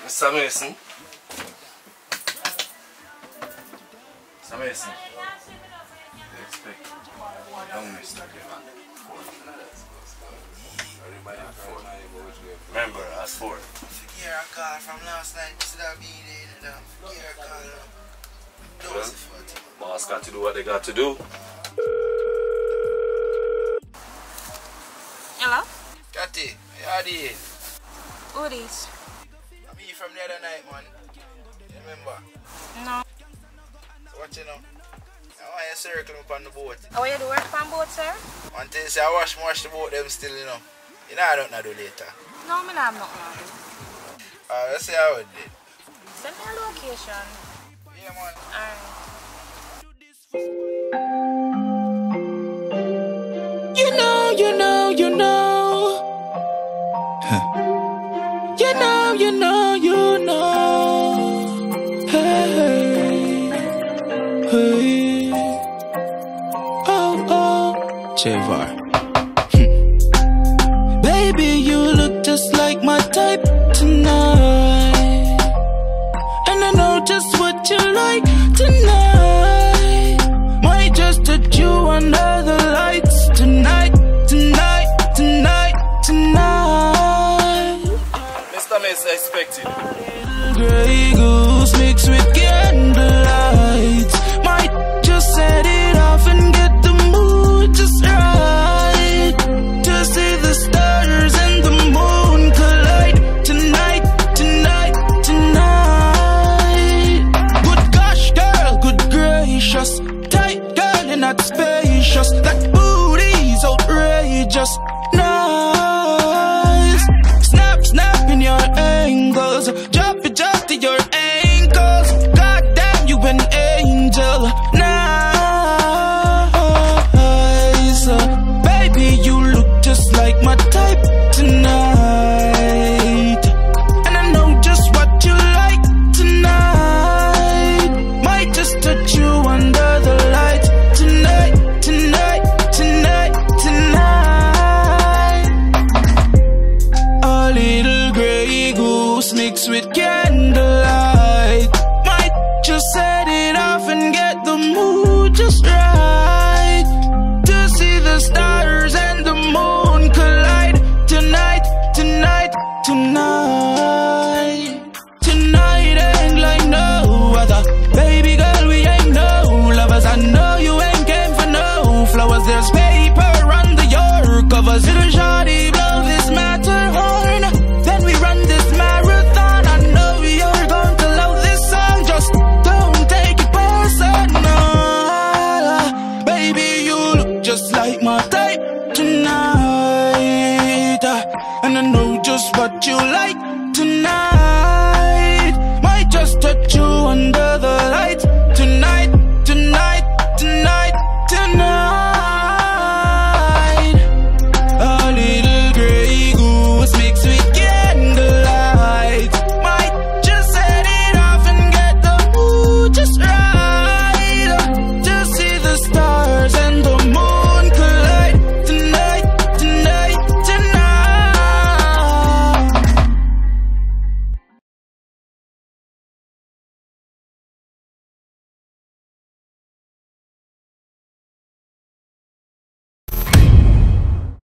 Mr. Mason. Mr. Mason. You expect young Mr. Kevin. Remember, I was 4. Yeah, I called from last night. Should have been there. Yeah, I called. Well, boss got to do what they got to do. Hello? Catty, how are you? Who is? I'm here from the other night, man. You remember? No. So what you know? I want you to circle up on the boat. How you do work on boat, sir? One thing say I wash the boat them still, you know. You know I don't know do later. No, me not have nothing to do. Let's see how it did. Send me a location. Yeah, man. Alright. You know. You know. You know. Hey. Oh. J-Var. Baby, you look just like my type tonight. And I know just what you like tonight. Might just touch you under the lights tonight. Mr. Mason, I expect it. Grey goose mixed with candlelight. Might just set it off and get the mood just right. To see the stars and the moon collide tonight. Good gosh, girl, good gracious. Tight girl, you're not spacious. That booty's outrageous. Nice. Snap in your angles. Drop it to your ankles. Goddamn, you an angel. Nice. Baby, you look just like my type tonight. And I know just what you like tonight. Might just touch you under the lights tonight. A little grey goose mixed with candlelight. Might just set it off and get the mood just right. To see the stars and the moon collide tonight. Tonight ain't like no other. Baby girl, we ain't no lovers. I know you ain't came for no flowers. There's paper under your covers. Little shawty, blow this Matterhorn. Then we run this marathon. I know you're going to love this song. Just don't take it personal. Baby, you look just like my type tonight. And I know just what you like tonight. Might just touch you under the lights